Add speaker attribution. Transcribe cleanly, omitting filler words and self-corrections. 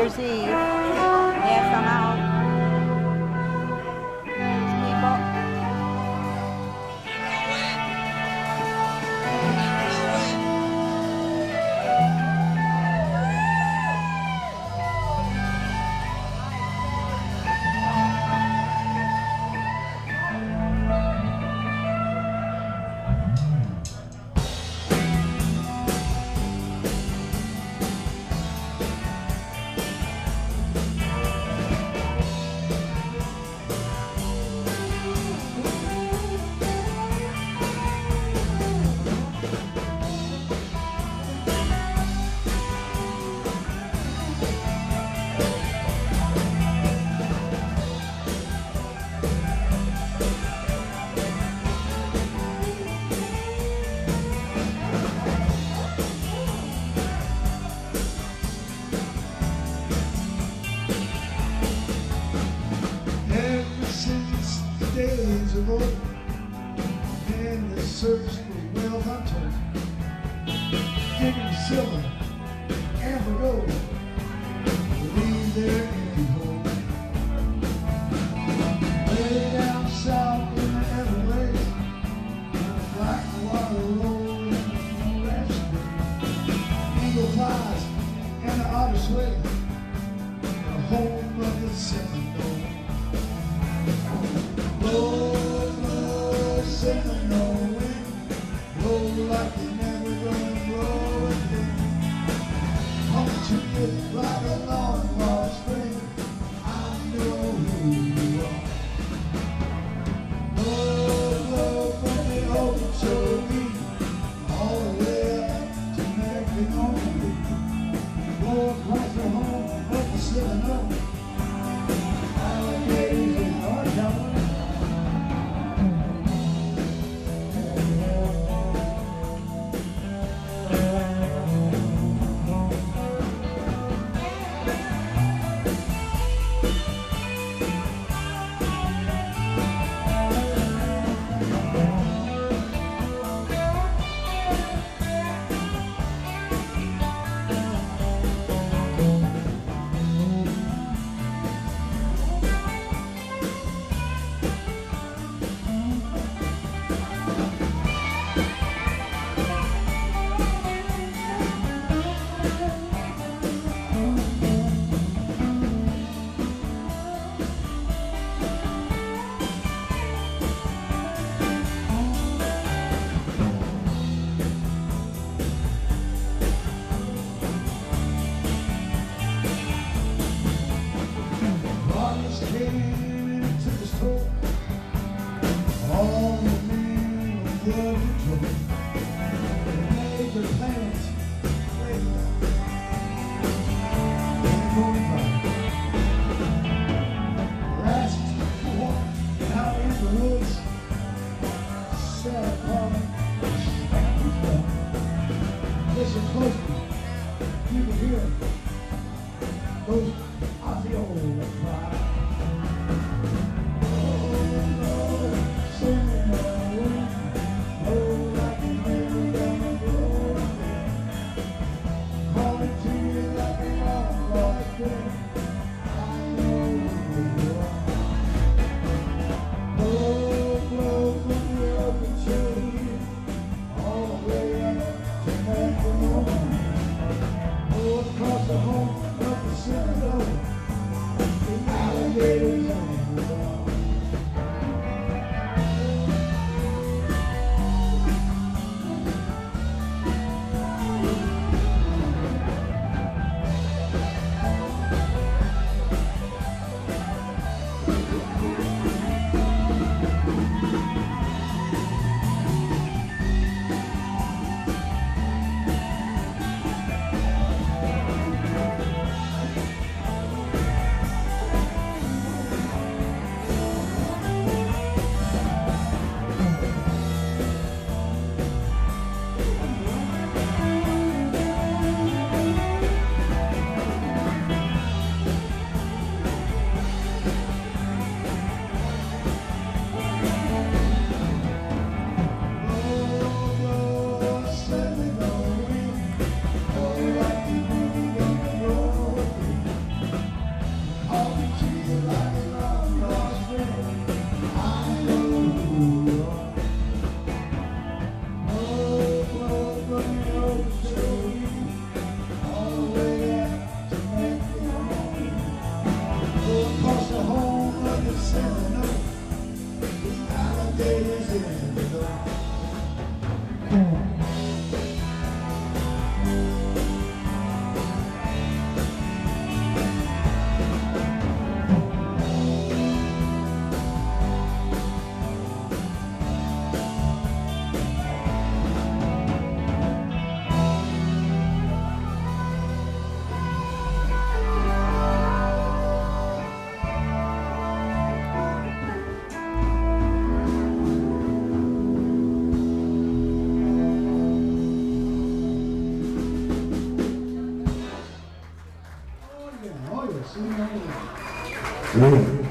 Speaker 1: Year's Eve. Yes, I'm out.
Speaker 2: Days of old, in the search for wealth untold, digging silver and for gold, leave their empty home. Way down south in the Everglades, black water rolling on that stream, eagle flies and the otter sway, the home of the Seminole. Blow, blow, Seminole wind, blow like you're never gonna blow again. Home to you like a long lost friend, I know who you are. Blow, blow from the Okeechobee, all the way up to Mexico. Blow across the home of the Seminole, alligators and hardcover. Came and took his toll. All the men of love and trouble, they made their plans. They're going by. Last one out in the woods, sat upon his back. Listen closely, you can hear those Osceola cry. Across the home of the Seminole, the alligators all the way out to Mexico. Across the home of the Seminole, the alligators in the door. Oh yeah, see you later.